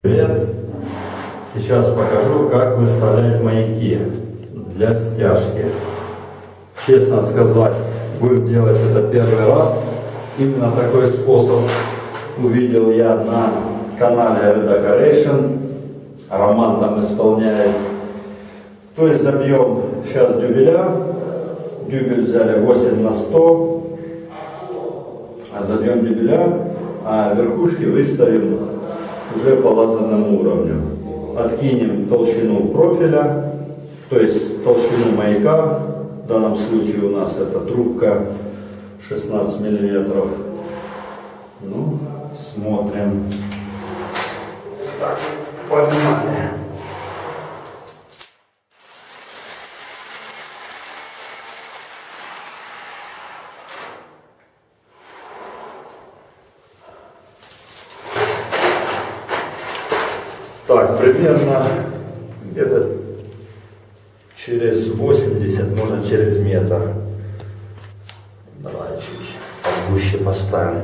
Привет! Сейчас покажу, как выставлять маяки для стяжки. Честно сказать, будем делать это первый раз. Именно такой способ увидел я на канале Redecoration. Роман там исполняет. То есть забьем сейчас дюбеля. Дюбель взяли 8×100. Забьем дюбеля, а верхушки выставим уже по лазерному уровню. Откинем толщину профиля, то есть толщину маяка. В данном случае у нас это трубка 16 миллиметров. Ну, смотрим. Так, погнали. Так, примерно где-то через 80, можно через метр. Давай чуть погуще поставим.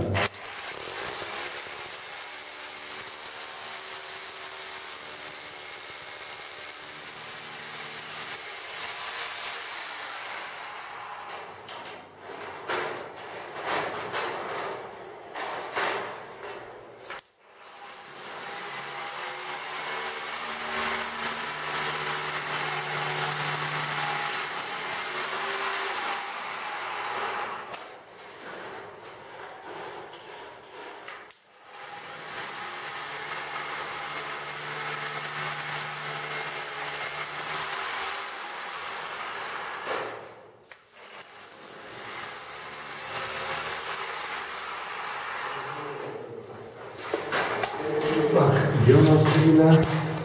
Так, где у нас дюбеля?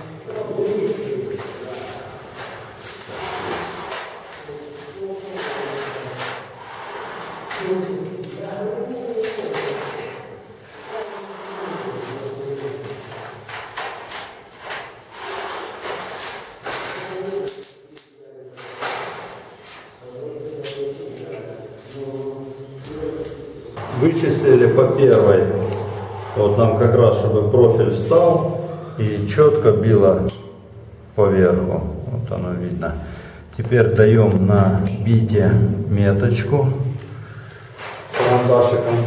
Вычислили по первой. Вот нам как раз, чтобы профиль встал и четко било по верху. Вот оно видно. Теперь даем на бите меточку карандашиком.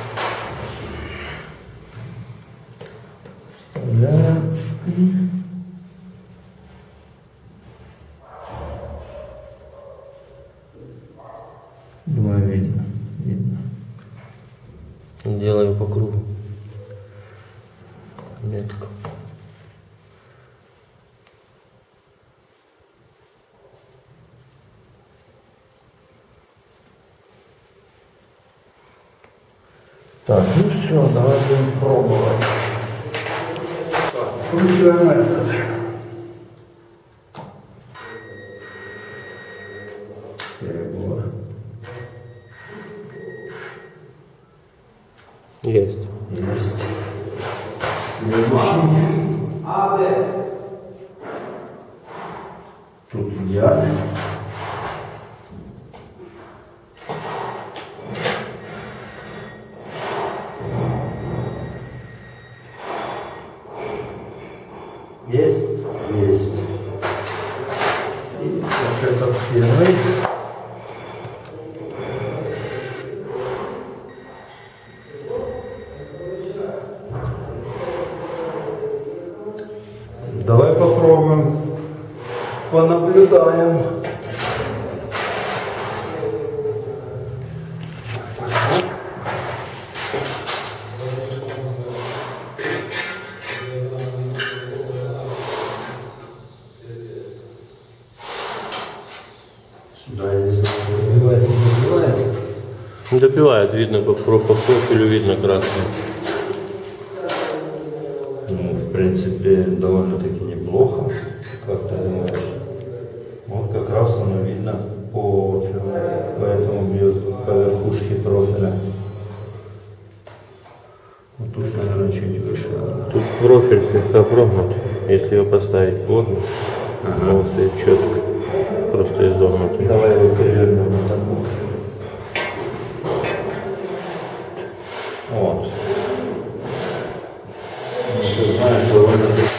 Вставляем. Думаю, видно. Видно. Делаем по кругу. Метку. Так, ну все, давай будем пробовать. Так, включаем этот. Перебор. Есть. Есть. Следующий. Тут идеально. Есть? Есть. И вот этот первый. Давай попробуем, понаблюдаем. Сюда, я не знаю, добивает, не добивает. Добивает, видно, по профилю видно красный. Ну, в принципе, довольно-таки неплохо. Как ты думаешь? Вот как раз оно видно по отзыву, поэтому бьет по верхушке профиля. Вот тут, наверное, чуть выше. Тут профиль слегка прогнут. Если его поставить плотно, он стоит четко, просто изогнутый. Давай его перевернем на такую. Вот. Ну, ты знаешь, довольно-таки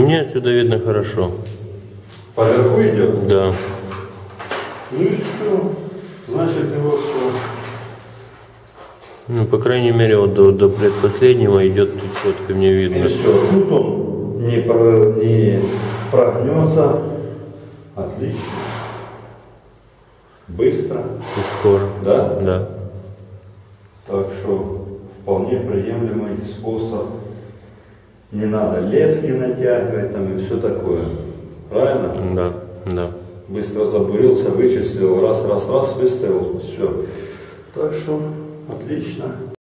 Мне отсюда видно хорошо. Поверху идет? Да. Ну и все. Значит, его все. Ну, по крайней мере, вот до предпоследнего идет четко, мне видно. И все. Тут он не прогнется. Отлично. Быстро. И скоро. Да? Да. Так что вполне приемлемый способ. Не надо лески натягивать там и все такое. Правильно? Да, да. Быстро забурился, вычислил, раз, выставил, все. Так что отлично.